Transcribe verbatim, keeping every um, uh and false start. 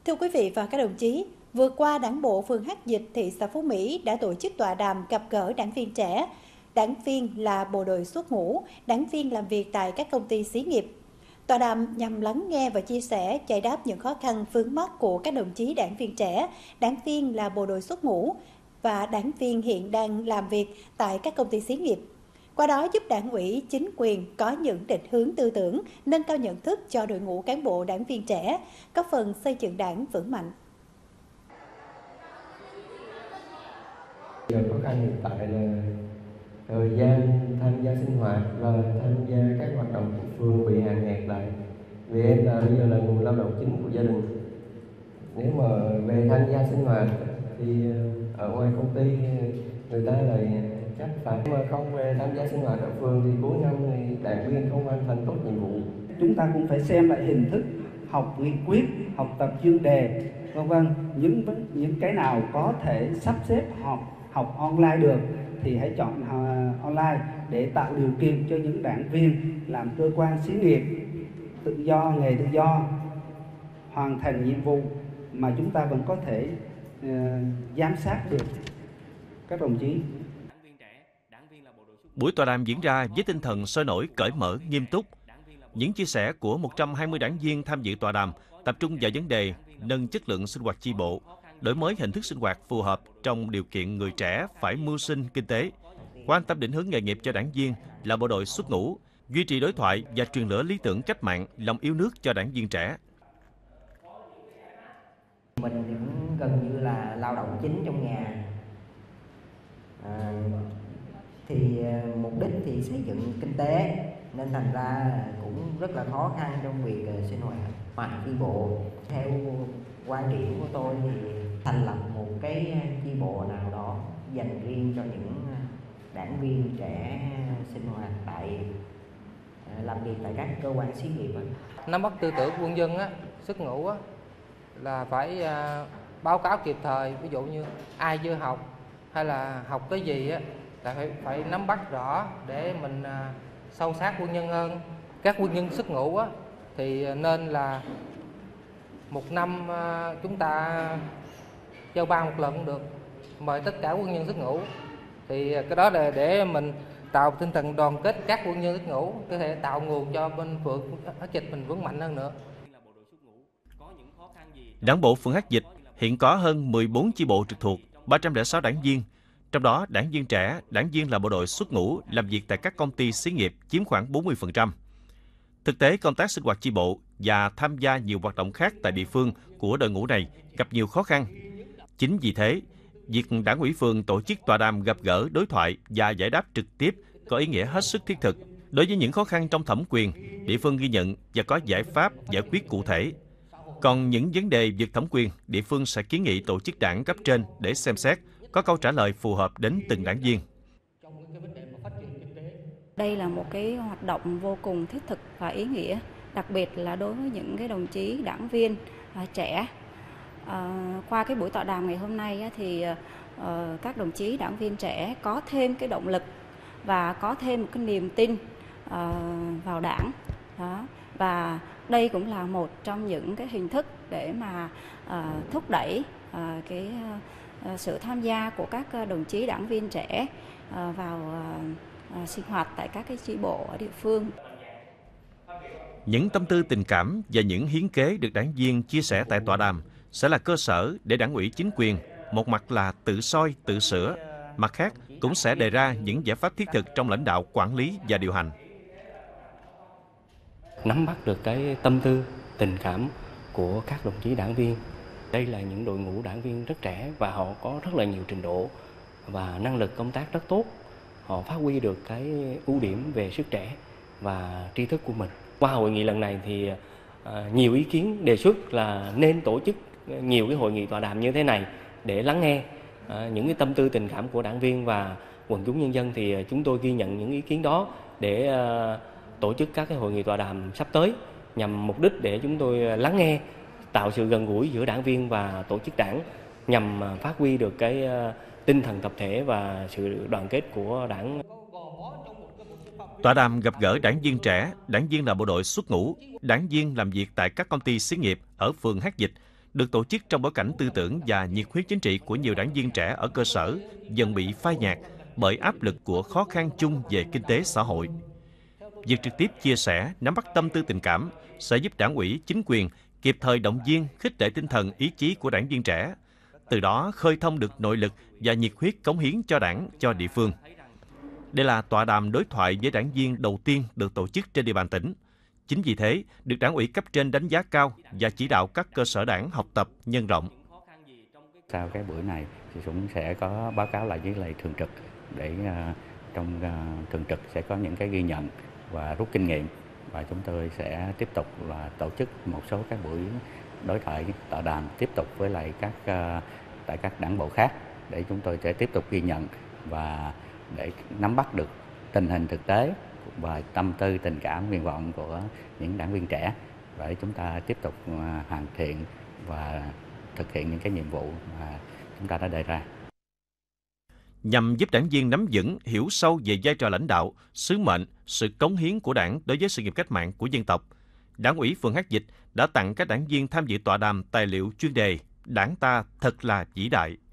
Thưa quý vị và các đồng chí, vừa qua Đảng bộ phường Hắc Dịch, thị xã Phú Mỹ đã tổ chức tọa đàm gặp gỡ đảng viên trẻ. Đảng viên là bộ đội xuất ngũ, đảng viên làm việc tại các công ty xí nghiệp. Tọa đàm nhằm lắng nghe và chia sẻ, giải đáp những khó khăn vướng mắc của các đồng chí đảng viên trẻ, đảng viên là bộ đội xuất ngũ và đảng viên hiện đang làm việc tại các công ty xí nghiệp. Qua đó giúp Đảng ủy, chính quyền có những định hướng tư tưởng, nâng cao nhận thức cho đội ngũ cán bộ đảng viên trẻ, góp phần xây dựng Đảng vững mạnh. Khó khăn hiện tại là thời gian tham gia sinh hoạt và tham gia các hoạt động của phường bị hạn hẹp lại. Vì em là bây giờ là nguồn lao động chính của gia đình. Nếu mà về tham gia sinh hoạt thì ở ngoài công ty người ta lại chắc phải, mà không về tham gia sinh hoạt ở phường thì cuối năm thì đảng viên không hoàn thành tốt nhiệm vụ. Chúng ta cũng phải xem lại hình thức học nghị quyết, học tập chuyên đề, vân vân. Những những cái nào có thể sắp xếp học học online được thì hãy chọn uh, online để tạo điều kiện cho những đảng viên làm cơ quan xí nghiệp tự do, nghề tự do hoàn thành nhiệm vụ mà chúng ta vẫn có thể uh, giám sát được các đồng chí. Buổi tọa đàm diễn ra với tinh thần sôi nổi, cởi mở, nghiêm túc. Những chia sẻ của một trăm hai mươi đảng viên tham dự tọa đàm tập trung vào vấn đề nâng chất lượng sinh hoạt chi bộ, đổi mới hình thức sinh hoạt phù hợp trong điều kiện người trẻ phải mưu sinh kinh tế, quan tâm định hướng nghề nghiệp cho đảng viên là bộ đội xuất ngũ, duy trì đối thoại và truyền lửa lý tưởng cách mạng, lòng yêu nước cho đảng viên trẻ. Mình cũng gần như là lao động chính trong nhà. À, thì mục đích thì xây dựng kinh tế nên thành ra cũng rất là khó khăn trong việc sinh hoạt mặt chi bộ. Theo quan điểm của tôi thì thành lập một cái chi bộ nào đó dành riêng cho những đảng viên trẻ sinh hoạt tại làm việc tại các cơ quan xí nghiệp. Nắm bắt tư tưởng quân dân á, xuất ngũ á, là phải uh, báo cáo kịp thời, ví dụ như ai chưa học hay là học cái gì á là phải phải nắm bắt rõ để mình uh, sâu sát quân nhân hơn. Các quân nhân xuất ngũ á thì nên là một năm uh, chúng ta giao ban một lần cũng được, mời tất cả quân nhân xuất ngũ, thì cái đó là để mình tạo tinh thần đoàn kết các quân nhân xuất ngũ, có thể tạo nguồn cho bên phường Hắc Dịch mình vững mạnh hơn nữa. Đảng bộ phường Hắc Dịch hiện có hơn mười bốn chi bộ trực thuộc, ba trăm lẻ sáu đảng viên. Trong đó, đảng viên trẻ, đảng viên là bộ đội xuất ngũ làm việc tại các công ty xí nghiệp chiếm khoảng bốn mươi phần trăm. Thực tế, công tác sinh hoạt chi bộ và tham gia nhiều hoạt động khác tại địa phương của đội ngũ này gặp nhiều khó khăn. Chính vì thế, việc Đảng ủy phường tổ chức tọa đàm gặp gỡ, đối thoại và giải đáp trực tiếp có ý nghĩa hết sức thiết thực. Đối với những khó khăn trong thẩm quyền, địa phương ghi nhận và có giải pháp giải quyết cụ thể. Còn những vấn đề vượt thẩm quyền, địa phương sẽ kiến nghị tổ chức đảng cấp trên để xem xét, có câu trả lời phù hợp đến từng đảng viên. Đây là một cái hoạt động vô cùng thiết thực và ý nghĩa, đặc biệt là đối với những cái đồng chí đảng viên à, trẻ. À, qua cái buổi tọa đàm ngày hôm nay á, thì à, các đồng chí đảng viên trẻ có thêm cái động lực và có thêm một cái niềm tin à, vào đảng. Đó. Và đây cũng là một trong những cái hình thức để mà à, thúc đẩy à, cái à, sự tham gia của các đồng chí đảng viên trẻ à, vào à, à, sinh hoạt tại các cái chi bộ ở địa phương. Những tâm tư tình cảm và những hiến kế được đảng viên chia sẻ tại tọa đàm sẽ là cơ sở để đảng ủy chính quyền, một mặt là tự soi, tự sửa, mặt khác cũng sẽ đề ra những giải pháp thiết thực trong lãnh đạo, quản lý và điều hành. Nắm bắt được cái tâm tư, tình cảm của các đồng chí đảng viên. Đây là những đội ngũ đảng viên rất trẻ và họ có rất là nhiều trình độ và năng lực công tác rất tốt. Họ phát huy được cái ưu điểm về sức trẻ và tri thức của mình. Qua hội nghị lần này thì à, nhiều ý kiến đề xuất là nên tổ chức nhiều cái hội nghị tọa đàm như thế này để lắng nghe à, những cái tâm tư tình cảm của đảng viên và quần chúng nhân dân. Thì chúng tôi ghi nhận những ý kiến đó để à, tổ chức các cái hội nghị tọa đàm sắp tới nhằm mục đích để chúng tôi lắng nghe, tạo sự gần gũi giữa đảng viên và tổ chức đảng nhằm phát huy được cái tinh thần tập thể và sự đoàn kết của đảng. Tọa đàm gặp gỡ đảng viên trẻ, đảng viên là bộ đội xuất ngũ, đảng viên làm việc tại các công ty xí nghiệp ở phường Hắc Dịch được tổ chức trong bối cảnh tư tưởng và nhiệt huyết chính trị của nhiều đảng viên trẻ ở cơ sở dần bị phai nhạt bởi áp lực của khó khăn chung về kinh tế xã hội. Việc trực tiếp chia sẻ, nắm bắt tâm tư tình cảm sẽ giúp Đảng ủy, chính quyền kịp thời động viên, khích lệ tinh thần ý chí của đảng viên trẻ, từ đó khơi thông được nội lực và nhiệt huyết cống hiến cho Đảng, cho địa phương. Đây là tọa đàm đối thoại với đảng viên đầu tiên được tổ chức trên địa bàn tỉnh. Chính vì thế, được Đảng ủy cấp trên đánh giá cao và chỉ đạo các cơ sở Đảng học tập nhân rộng. Sau cái buổi này thì cũng sẽ có báo cáo lại với lại thường trực để uh, trong uh, thường trực sẽ có những cái ghi nhận và rút kinh nghiệm, và chúng tôi sẽ tiếp tục là tổ chức một số các buổi đối thoại tọa đàm tiếp tục với lại các uh, tại các đảng bộ khác để chúng tôi sẽ tiếp tục ghi nhận và để nắm bắt được tình hình thực tế và tâm tư tình cảm nguyện vọng của những đảng viên trẻ để chúng ta tiếp tục uh, hoàn thiện và thực hiện những cái nhiệm vụ mà chúng ta đã đề ra. Nhằm giúp đảng viên nắm vững, hiểu sâu về vai trò lãnh đạo, sứ mệnh, sự cống hiến của Đảng đối với sự nghiệp cách mạng của dân tộc, Đảng ủy phường Hát Dịch đã tặng các đảng viên tham dự tọa đàm tài liệu chuyên đề Đảng ta thật là vĩ đại.